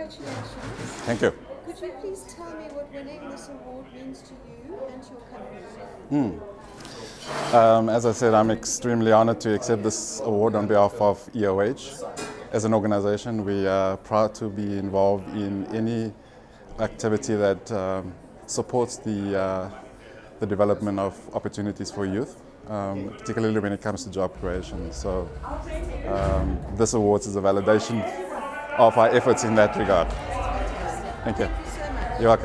congratulations. Thank you. Could you please tell me what winning this award means to you and to your company? As I said, I'm extremely honored to accept this award on behalf of EOH. As an organization, we are proud to be involved in any activity that supports the development of opportunities for youth, particularly when it comes to job creation. So this award is a validation of our efforts in that regard. Thank you. Thank you so much. You're welcome.